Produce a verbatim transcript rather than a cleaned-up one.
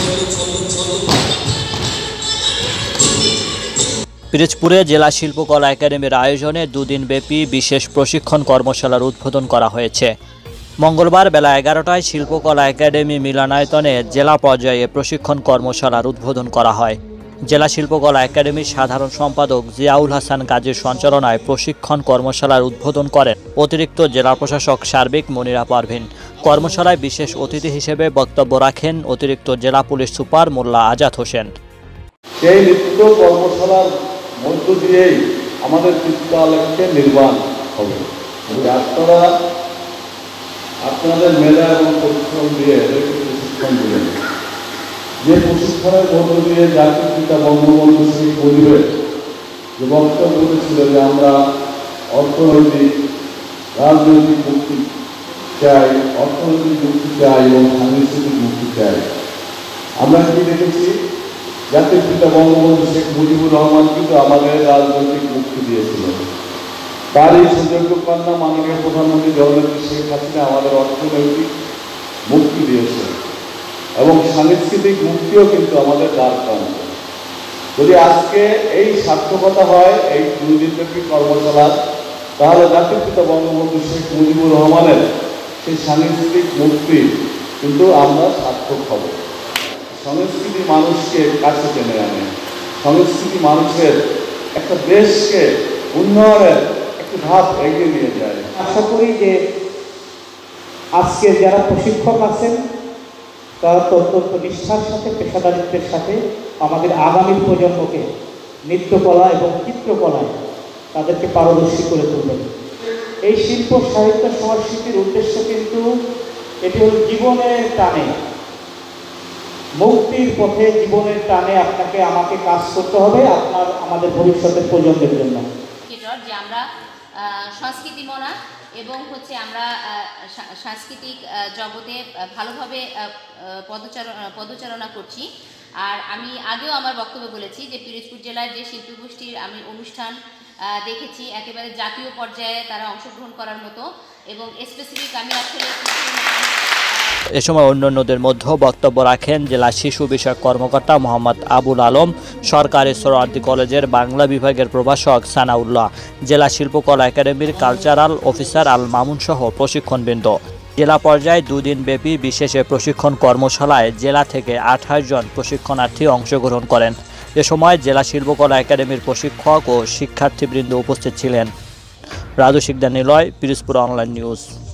পিরোজপুরে জেলা শিল্পকলা একাডেমির আয়োজনে দুদিন ব্যাপী বিশেষ প্রশিক্ষণ কর্মশালার উদ্বোধন করা হয়েছে। মঙ্গলবার বেলা এগারোটায় শিল্পকলা একাডেমি মিলনায়তনে জেলা পর্যায়ে প্রশিক্ষণ কর্মশালার উদ্বোধন করা হয়। জেলা শিল্পকলা একাডেমির সাধারণ সম্পাদক জিয়াউল হাসান গাজীর সঞ্চালনায় প্রশিক্ষণ কর্মশালার উদ্বোধন করেন অতিরিক্ত জেলা প্রশাসক সার্বিক মনিরা পারভিন। কর্মশালায় বিশেষ অতিথি হিসেবে বক্তব্য রাখেন অতিরিক্ত জেলা পুলিশ সুপার মোল্লা আজাদ হোসেন। সেই নৃত্য কর্মশালার মধ্য দিয়েই আমাদের চিত্রালয়কে নির্মাণ হবে। আপনারা আপনাদের মেধা এবং পরিশ্রম দিয়ে প্রশিক্ষণ দিলেন, যে প্রশিক্ষণের মধ্য দিয়ে জাতির পিতা বঙ্গবন্ধু শেখ মুজিবের যে বক্তব্য ছিল যে আমরা অর্থনৈতিক রাজনৈতিক মুক্তি চাই, অর্থনৈতিক মুক্তি চাই এবং সাংস্কৃতিক মুক্তি চাই। আমরা কি দেখেছি, জাতির পিতা বঙ্গবন্ধু শেখ মুজিবুর রহমান কিন্তু আমাদের রাজনৈতিক মুক্তি দিয়েছিলেন। তারই সুযোগ্য কন্যা মাননীয় প্রধানমন্ত্রী জননেত্রী শেখ হাসিনা আমাদের অর্থনৈতিক মুক্তি দিয়েছে এবং সাংস্কৃতিক মুক্তিও কিন্তু আমাদের দ্বার প্রান্ত। যদি আজকে এই সার্থকতা হয় এই দুই দিনব্যাপী কর্মশালার, তাহলে জাতির পিতা বঙ্গবন্ধু শেখ মুজিবুর রহমানের সেই সাংস্কৃতিক মুক্তি কিন্তু আমরা সার্থক হব। সংস্কৃতি মানুষকে কাছে টেনে আনে, সংস্কৃতি মানুষের একটা দেশকে উন্নয়নের একটি ধাপ এগিয়ে নিয়ে যায়। আশা করি যে আজকের যারা প্রশিক্ষক আছেন তারা অত্যন্ত নিষ্ঠার সাথে, পেশাদারিত্বের সাথে আমাদের আগামী প্রজন্মকে নৃত্যকলা এবং চিত্রকলায় তাদেরকে পারদর্শী করে তুলবেন। এই শিল্প সাহিত্য সংস্কৃতির উদ্দেশ্য কিন্তু এটি হল জীবনের টানে, মুক্তির পথে জীবনের টানে আপনাকে আমাকে কাজ করতে হবে আপনার আমাদের ভবিষ্যতের প্রজন্মের জন্য। যে আমরা সংস্কৃতি মনা এবং হচ্ছে আমরা সাংস্কৃতিক জগতে ভালোভাবে পদচারণা পদচারণা করছি। আর আমি আগেও আমার বক্তব্য বলেছি যে পিরোজপুর জেলার যে শিল্পী গোষ্ঠীর আমি অনুষ্ঠান দেখেছি একেবারে জাতীয় পর্যায়ে তারা অংশগ্রহণ করার মতো, এবং স্পেসিফিক আমি আসলে এ সময় অন্যান্যদের মধ্যে বক্তব্য রাখেন জেলা শিশু বিষয়ক কর্মকর্তা মোহাম্মদ আবুল আলম, সরকারি সোহরাওয়ার্দী কলেজের বাংলা বিভাগের প্রভাষক সানাউল্লাহ, জেলা শিল্পকলা একাডেমির কালচারাল অফিসার আল মামুন সহ প্রশিক্ষণবৃন্দ। জেলা পর্যায়ে দুদিন ব্যাপী বিশেষ প্রশিক্ষণ কর্মশালায় জেলা থেকে আঠাশ জন প্রশিক্ষণার্থী অংশগ্রহণ করেন। এ সময় জেলা শিল্পকলা একাডেমির প্রশিক্ষক ও শিক্ষার্থীবৃন্দ উপস্থিত ছিলেন। Raju Sikdar Niloy, Pirojpur online news.